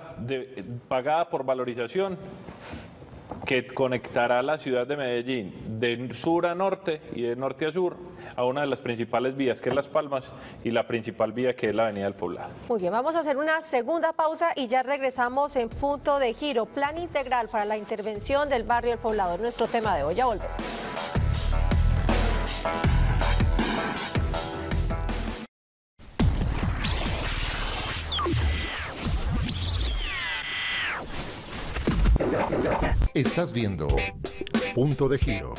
pagada por valorización que conectará la ciudad de Medellín de sur a norte y de norte a sur a una de las principales vías, que es Las Palmas, y la principal vía, que es la Avenida del Poblado. Muy bien, vamos a hacer una segunda pausa y ya regresamos en Punto de Giro, plan integral para la intervención del barrio del Poblado, nuestro tema de hoy. Ya volvemos. Estás viendo Punto de Giro.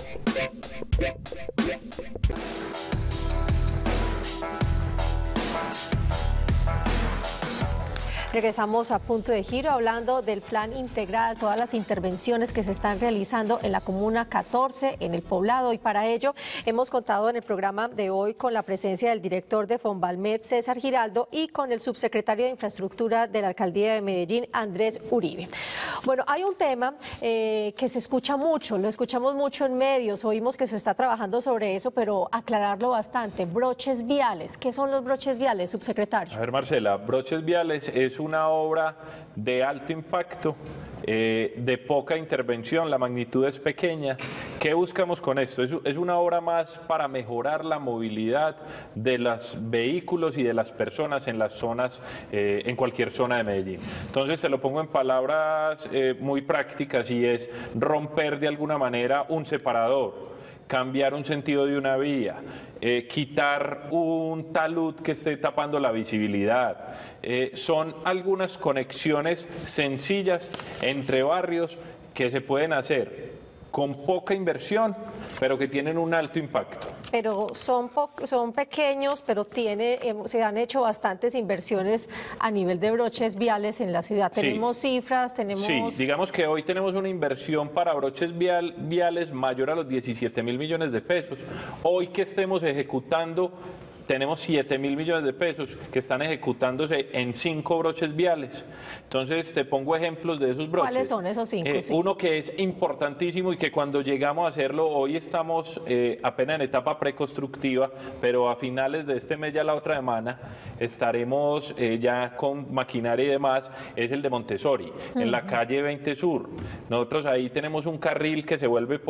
Regresamos a Punto de Giro hablando del plan integral, todas las intervenciones que se están realizando en la Comuna 14, en el Poblado, y para ello hemos contado en el programa de hoy con la presencia del director de Fonvalmed, César Giraldo, y con el subsecretario de Infraestructura de la Alcaldía de Medellín, Andrés Uribe. Bueno, hay un tema que se escucha mucho, lo escuchamos mucho en medios, oímos que se está trabajando sobre eso, pero aclararlo bastante, broches viales. ¿Qué son los broches viales, subsecretario? A ver, Marcela, broches viales es una obra de alto impacto, de poca intervención, la magnitud es pequeña. ¿Qué buscamos con esto? Es una obra más para mejorar la movilidad de los vehículos y de las personas en las zonas, en cualquier zona de Medellín. Entonces te lo pongo en palabras muy prácticas, y es romper de alguna manera un separador, cambiar un sentido de una vía, quitar un talud que esté tapando la visibilidad. Son algunas conexiones sencillas entre barrios que se pueden hacer con poca inversión, pero que tienen un alto impacto. Pero son pequeños, pero se han hecho bastantes inversiones a nivel de broches viales en la ciudad. Sí. Tenemos cifras, tenemos... Sí, digamos que hoy tenemos una inversión para broches viales mayor a los 17.000 millones de pesos. Hoy que estemos ejecutando tenemos 7.000 millones de pesos que están ejecutándose en 5 broches viales. Entonces te pongo ejemplos de esos broches. ¿Cuáles son esos 5? Uno que es importantísimo y que cuando llegamos a hacerlo, hoy estamos apenas en etapa preconstructiva, pero a finales de este mes, ya la otra semana, estaremos ya con maquinaria y demás, es el de Montessori, en la calle 20 Sur. Nosotros ahí tenemos un carril que se vuelve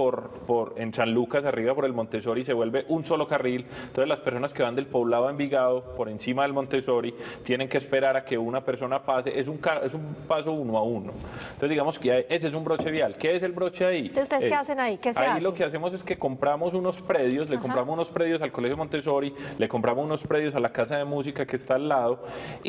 en San Lucas, arriba por el Montessori, se vuelve un solo carril. Entonces las personas que van del Poblado a Envigado, por encima del Montessori, tienen que esperar a que una persona pase, es un paso 1 a 1. Entonces digamos que ese es un broche vial. ¿Qué es el broche ahí? Entonces, ¿ustedes qué hacen ahí? ¿Qué se hace? Ahí lo que hacemos es que compramos unos predios, le compramos unos predios al Colegio Montessori, le compramos unos predios a la Casa de Música que está al lado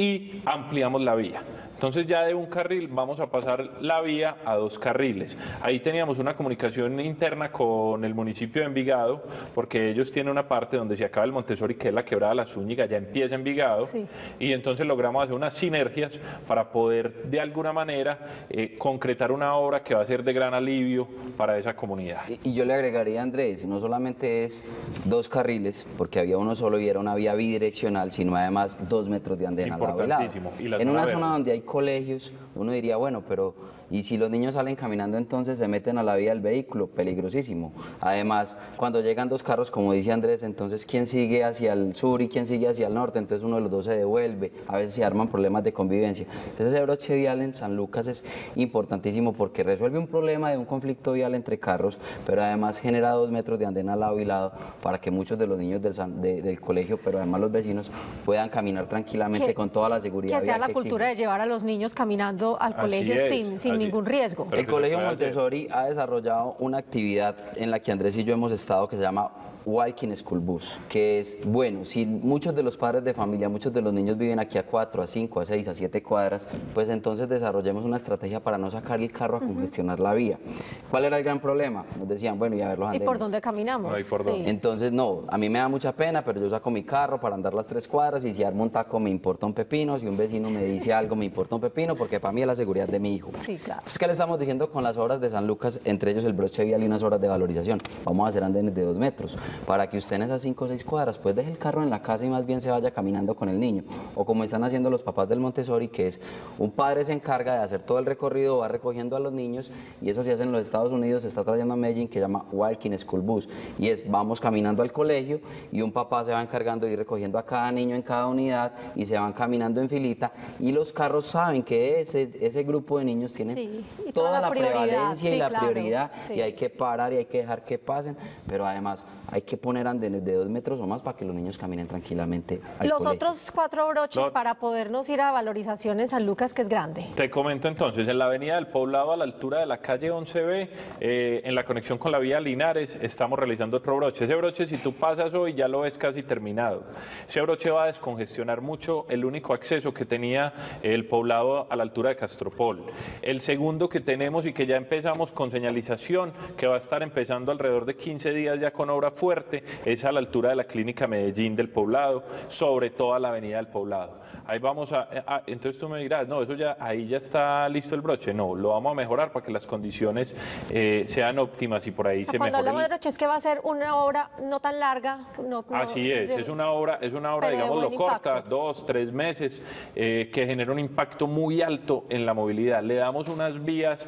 y ampliamos la vía. Entonces ya de un carril vamos a pasar la vía a 2 carriles. Ahí teníamos una comunicación interna con el municipio de Envigado, porque ellos tienen una parte donde se acaba el Montessori, que es la quebrada La Zúñiga, ya empieza Envigado, y entonces logramos hacer unas sinergias para poder de alguna manera concretar una obra que va a ser de gran alivio para esa comunidad. Y yo le agregaría, Andrés, no solamente es 2 carriles, porque había uno solo y era una vía bidireccional, sino además 2 metros de andén al lado y lado. En una zona donde hay colegios, uno diría, bueno, pero y si los niños salen caminando, entonces se meten a la vía del vehículo, peligrosísimo. Además, cuando llegan 2 carros, como dice Andrés, entonces quién sigue hacia el sur y quién sigue hacia el norte, entonces uno de los 2 se devuelve, a veces se arman problemas de convivencia. Ese broche vial en San Lucas es importantísimo porque resuelve un problema de un conflicto vial entre carros, pero además genera 2 metros de andén al lado y lado para que muchos de los niños del colegio, pero además los vecinos, puedan caminar tranquilamente con toda la seguridad. Que sea la cultura de llevar a los niños caminando al colegio sin ningún riesgo. El Colegio Montessori ha desarrollado una actividad en la que Andrés y yo hemos estado que se llama Walking School Bus, que es, bueno, si muchos de los padres de familia, muchos de los niños viven aquí a 4, a 5, a 6, a 7 cuadras, pues entonces desarrollemos una estrategia para no sacar el carro a congestionar la vía. ¿Cuál era el gran problema? Nos decían, bueno, y a ver los andenes. ¿Y por dónde caminamos? Entonces, no, a mí me da mucha pena, pero yo saco mi carro para andar las 3 cuadras y si armo un taco me importa un pepino, si un vecino me dice algo me importa un pepino, porque para mí es la seguridad de mi hijo. Sí, claro. Es que le estamos diciendo con las obras de San Lucas, entre ellos el broche vial y unas obras de valorización. Vamos a hacer andenes de 2 metros. Para que usted en esas 5 o 6 cuadras pues deje el carro en la casa y más bien se vaya caminando con el niño, o como están haciendo los papás del Montessori, que es un padre se encarga de hacer todo el recorrido, va recogiendo a los niños, y eso se hace en los Estados Unidos, se está trayendo a Medellín, que se llama Walking School Bus, y es vamos caminando al colegio y un papá se va encargando de ir recogiendo a cada niño en cada unidad y se van caminando en filita, y los carros saben que ese grupo de niños tiene toda la prevalencia y la prioridad, y hay que parar y hay que dejar que pasen, pero además hay que poner andenes de 2 metros o más para que los niños caminen tranquilamente al Los colegio. otros 4 broches para podernos ir a valorización en San Lucas, que es grande. Te comento entonces, en la avenida del Poblado, a la altura de la calle 11B, en la conexión con la vía Linares, estamos realizando otro broche. Ese broche, si tú pasas hoy, ya lo ves casi terminado. Ese broche va a descongestionar mucho el único acceso que tenía el Poblado a la altura de Castropol. El segundo que tenemos y que ya empezamos con señalización, que va a estar empezando alrededor de 15 días ya con obra fuerte, es a la altura de la Clínica Medellín del Poblado, sobre toda la avenida del Poblado. Ahí vamos entonces tú me dirás, no, eso ya, ahí ya está listo el broche. No, lo vamos a mejorar para que las condiciones sean óptimas y por ahí se mejore. Cuando hablamos de broche es que va a ser una obra no tan larga. Así es una obra digámoslo corta, 2, 3 meses, que genera un impacto muy alto en la movilidad. Le damos unas vías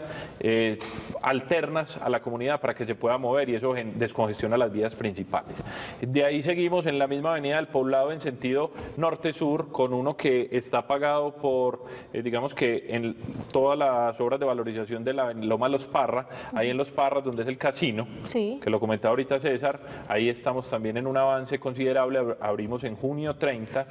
alternas a la comunidad para que se pueda mover y eso descongestiona las vías principales. De ahí seguimos en la misma avenida del Poblado en sentido norte-sur con uno que está pagado por, digamos que en todas las obras de valorización de la Loma Los Parra, ahí en Los Parras donde es el casino, que lo comentaba ahorita César, ahí estamos también en un avance considerable, abrimos en julio 30,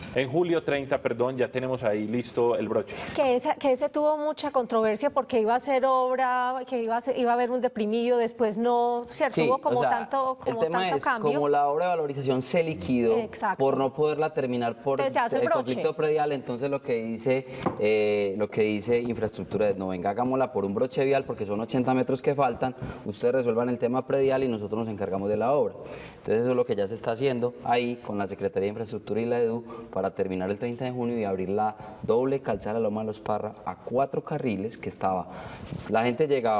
ya tenemos ahí listo el broche. Que ese tuvo mucha controversia porque iba a ser obra, que iba a haber un deprimido, después no, ¿cierto? Sí, hubo como tanto cambio. Como la obra de valorización se liquidó por no poderla terminar por el conflicto predial, entonces lo que dice infraestructura es, no, venga, hagámosla por un broche vial porque son 80 metros que faltan, ustedes resuelvan el tema predial y nosotros nos encargamos de la obra. Entonces eso es lo que ya se está haciendo ahí con la Secretaría de Infraestructura y la EDU para terminar el 30 de junio y abrir la doble calzada de Loma Los Parra a 4 carriles que estaba. La gente llegaba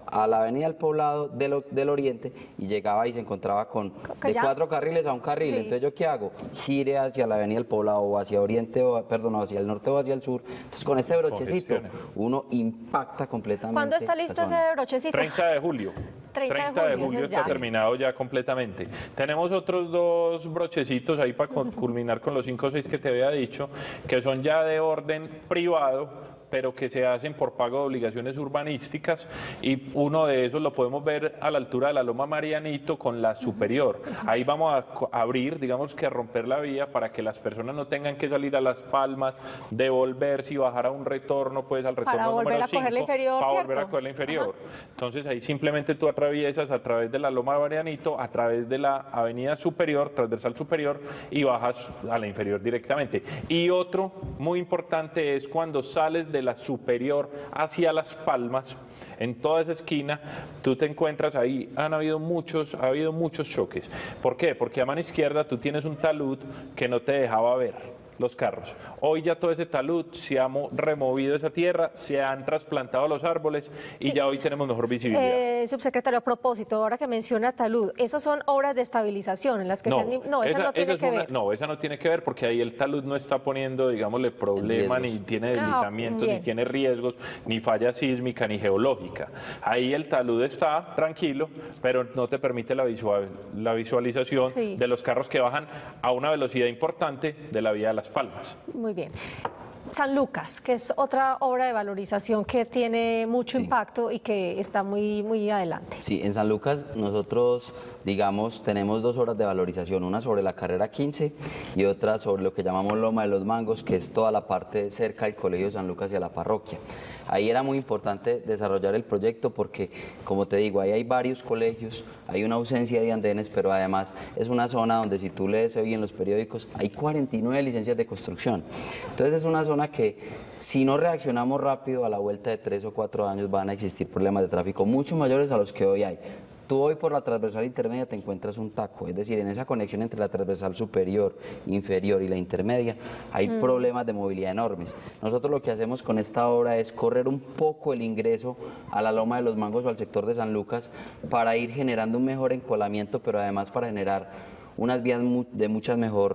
a la avenida del Poblado del Oriente y llegaba y se encontraba con de 4 carriles a un carril. Entonces, ¿yo qué hago? Gire hacia la avenida del Poblado o hacia Oriente, perdón, hacia el norte o hacia el sur. Entonces, con este brochecito uno impacta completamente. ¿Cuándo está listo ese brochecito? 30 de julio. 30 de julio está terminado ya completamente. Tenemos otros 2 brochecitos ahí para culminar con los 5 o 6 que te había dicho, que son ya de orden privado, pero que se hacen por pago de obligaciones urbanísticas, y uno de esos lo podemos ver a la altura de la Loma Marianito con la superior. Ahí vamos a abrir, digamos que a romper la vía para que las personas no tengan que salir a Las Palmas, devolverse y bajar a un retorno, pues al retorno para volver número a coger la 5, inferior, para ¿cierto? volver a coger la inferior. Entonces ahí simplemente tú atraviesas a través de la Loma Marianito, a través de la avenida superior, transversal superior, y bajas a la inferior directamente. Y otro muy importante es cuando sales de la superior hacia Las Palmas, en toda esa esquina, tú te encuentras ahí, ha habido muchos choques. ¿Por qué? Porque a mano izquierda tú tienes un talud que no te dejaba ver los carros. Hoy ya todo ese talud se ha removido esa tierra, se han trasplantado los árboles y ya hoy tenemos mejor visibilidad. Subsecretario, a propósito, ahora que menciona talud, ¿esas son obras de estabilización en las que no, esa no tiene que ver? No, esa no tiene que ver porque ahí el talud no está poniendo, digámosle, problema, ni tiene deslizamientos, ni tiene riesgos, ni falla sísmica, ni geológica. Ahí el talud está tranquilo, pero no te permite la visualización de los carros que bajan a una velocidad importante de la vía de Las Palmas. Muy bien. San Lucas, que es otra obra de valorización que tiene mucho impacto y que está muy adelante. Sí, en San Lucas nosotros, digamos, tenemos 2 obras de valorización, una sobre la carrera 15 y otra sobre lo que llamamos Loma de los Mangos, que es toda la parte cerca del Colegio de San Lucas y a la parroquia. Ahí era muy importante desarrollar el proyecto porque, como te digo, ahí hay varios colegios, hay una ausencia de andenes, pero además es una zona donde, si tú lees hoy en los periódicos, hay 49 licencias de construcción. Entonces es una zona que, si no reaccionamos rápido, a la vuelta de 3 o 4 años van a existir problemas de tráfico mucho mayores a los que hoy hay. Tú hoy por la transversal intermedia te encuentras un taco, es decir, en esa conexión entre la transversal superior, inferior y la intermedia hay problemas de movilidad enormes. Nosotros lo que hacemos con esta obra es correr un poco el ingreso a la Loma de los Mangos o al sector de San Lucas para ir generando un mejor encolamiento, pero además para generar unas vías de muchas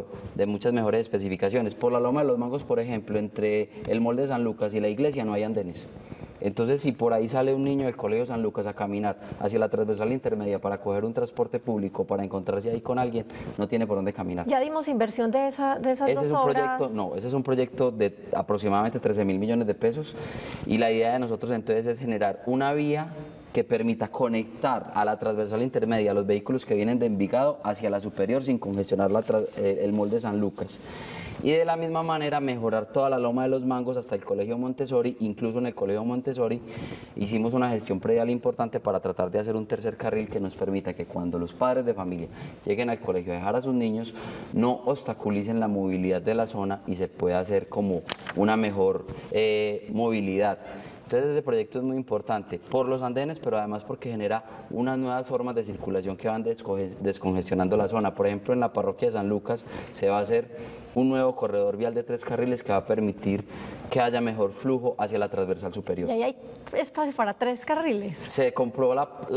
mejores especificaciones. Por la Loma de los Mangos, por ejemplo, entre el Mall de San Lucas y la iglesia no hay andenes. Entonces, si por ahí sale un niño del Colegio San Lucas a caminar hacia la transversal intermedia para coger un transporte público, para encontrarse ahí con alguien, no tiene por dónde caminar. ¿Ya dimos inversión de esas dos obras? Ese es un proyecto de aproximadamente 13.000 millones de pesos, y la idea de nosotros entonces es generar una vía que permita conectar a la transversal intermedia a los vehículos que vienen de Envigado hacia la superior sin congestionar el Mall de San Lucas. Y de la misma manera mejorar toda la Loma de los Mangos hasta el Colegio Montessori. Incluso en el Colegio Montessori hicimos una gestión predial importante para tratar de hacer un tercer carril que nos permita que cuando los padres de familia lleguen al colegio a dejar a sus niños, no obstaculicen la movilidad de la zona y se pueda hacer como una mejor movilidad. Entonces ese proyecto es muy importante por los andenes, pero además porque genera unas nuevas formas de circulación que van descongestionando la zona. Por ejemplo, en la parroquia de San Lucas se va a hacer un nuevo corredor vial de 3 carriles que va a permitir que haya mejor flujo hacia la transversal superior. ¿Y ahí hay espacio para 3 carriles? Se compró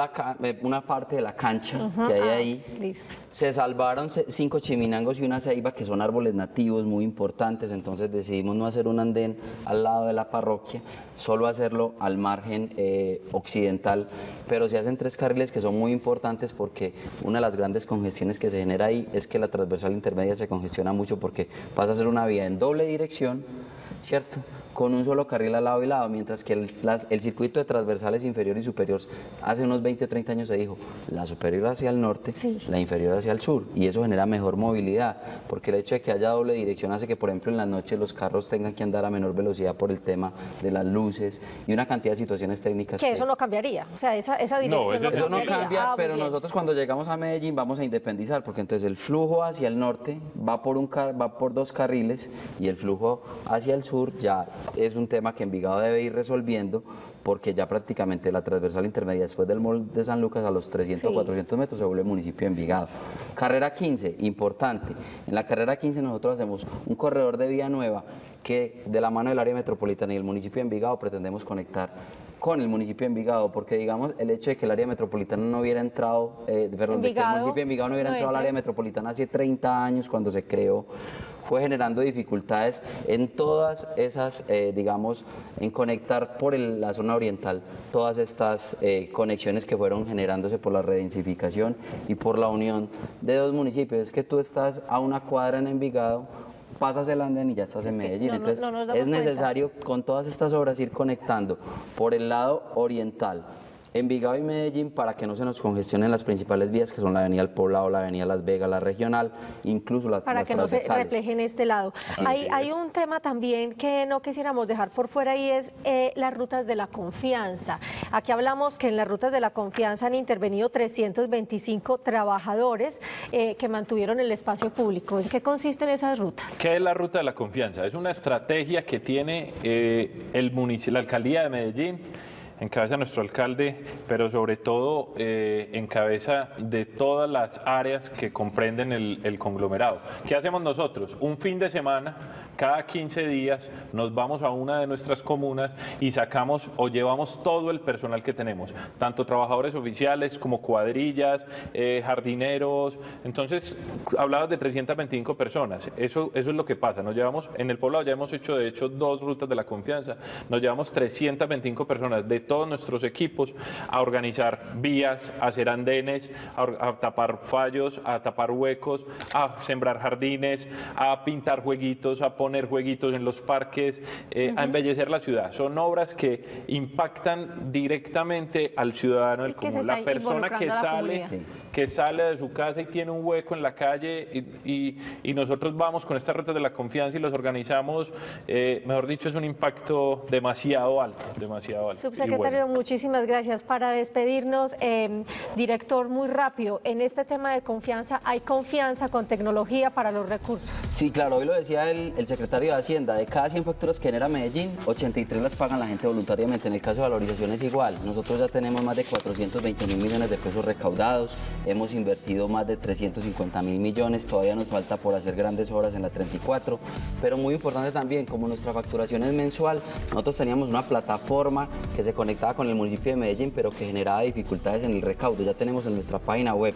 una parte de la cancha que hay ahí. Listo. Se salvaron 5 chiminangos y una ceiba, que son árboles nativos muy importantes, entonces decidimos no hacer un andén al lado de la parroquia, solo hacerlo al margen occidental, pero se hacen 3 carriles que son muy importantes porque una de las grandes congestiones que se genera ahí es que la transversal intermedia se congestiona mucho porque pasa a ser una vía en doble dirección, ¿cierto?, con un solo carril al lado y lado, mientras que el circuito de transversales inferior y superior hace unos 20 o 30 años se dijo, la superior hacia el norte, la inferior hacia el sur, y eso genera mejor movilidad, porque el hecho de que haya doble dirección hace que, por ejemplo, en las noches los carros tengan que andar a menor velocidad por el tema de las luces y una cantidad de situaciones técnicas. Que eso no cambiaría, o sea, esa dirección no cambiaría. Eso no cambia, pero nosotros cuando llegamos a Medellín vamos a independizar, porque entonces el flujo hacia el norte va por 2 carriles y el flujo hacia el sur ya es un tema que Envigado debe ir resolviendo, porque ya prácticamente la transversal intermedia después del Mall de San Lucas a los 300 o 400 metros se vuelve municipio de Envigado. Carrera 15, importante. En la carrera 15 nosotros hacemos un corredor de vía nueva que de la mano del área metropolitana y el municipio de Envigado pretendemos conectar con el municipio de Envigado, porque digamos el hecho de que el área metropolitana no hubiera entrado, de que el municipio de Envigado no hubiera entrado al área metropolitana hace 30 años cuando se creó, fue generando dificultades en todas esas, digamos, en conectar por la zona oriental todas estas conexiones que fueron generándose por la redensificación y por la unión de dos municipios. Es que tú estás a una cuadra en Envigado, pasas el andén y ya estás en Medellín. Entonces es necesario con todas estas obras ir conectando por el lado oriental Envigado y Medellín para que no se nos congestionen las principales vías que son la avenida El Poblado, la avenida Las Vegas, la regional, incluso las para que no se refleje en este lado. Hay un tema también que no quisiéramos dejar por fuera y es las rutas de la confianza. Aquí hablamos que en las rutas de la confianza han intervenido 325 trabajadores que mantuvieron el espacio público. ¿En qué consisten esas rutas? ¿Qué es la ruta de la confianza? Es una estrategia que tiene la alcaldía de Medellín, en cabeza de nuestro alcalde, pero sobre todo en cabeza de todas las áreas que comprenden el conglomerado. ¿Qué hacemos nosotros? Un fin de semana, cada 15 días, nos vamos a una de nuestras comunas y sacamos o llevamos todo el personal que tenemos, tanto trabajadores oficiales como cuadrillas, jardineros. Entonces, hablabas de 325 personas. Eso es lo que pasa. Nos llevamos, en el Poblado ya hemos hecho, de hecho, 2 rutas de la confianza. Nos llevamos 325 personas de todos nuestros equipos a organizar vías, a hacer andenes, a tapar fallos, a tapar huecos, a sembrar jardines, a pintar jueguitos, a poner jueguitos en los parques, a embellecer la ciudad. Son obras que impactan directamente al ciudadano del común. La persona que sale de su casa y tiene un hueco en la calle y nosotros vamos con estas rutas de la confianza y los organizamos, mejor dicho, es un impacto demasiado alto, demasiado alto. Subsecretario, muchísimas gracias. Para despedirnos, director, muy rápido, en este tema de confianza, ¿hay confianza con tecnología para los recursos? Sí, claro, hoy lo decía el secretario de Hacienda, de cada 100 facturas que genera Medellín, 83 las pagan la gente voluntariamente. En el caso de valorización es igual, nosotros ya tenemos más de 420.000 millones de pesos recaudados, hemos invertido más de 350.000 millones, todavía nos falta por hacer grandes obras en la 34, pero muy importante también, como nuestra facturación es mensual, nosotros teníamos una plataforma que se conectaba con el municipio de Medellín, pero que generaba dificultades en el recaudo. Ya tenemos en nuestra página web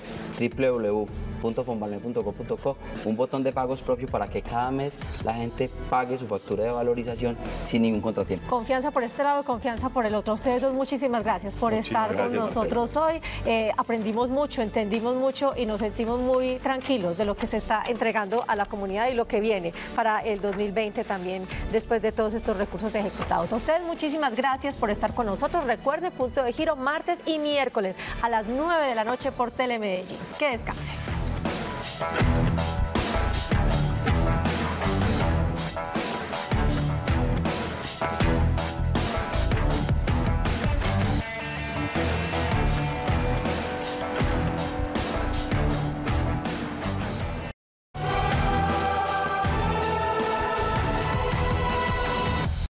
www.fonbalme.co.co un botón de pagos propio para que cada mes la gente pague su factura de valorización sin ningún contratiempo. Confianza por este lado y confianza por el otro. Ustedes dos, muchísimas gracias por estar con nosotros hoy. Aprendimos mucho, entendimos mucho y nos sentimos muy tranquilos de lo que se está entregando a la comunidad y lo que viene para el 2020 también, después de todos estos recursos ejecutados. A ustedes muchísimas gracias por estar con nosotros. Recuerde, Punto de Giro martes y miércoles a las 9 de la noche por Telemedellín. Que descansen.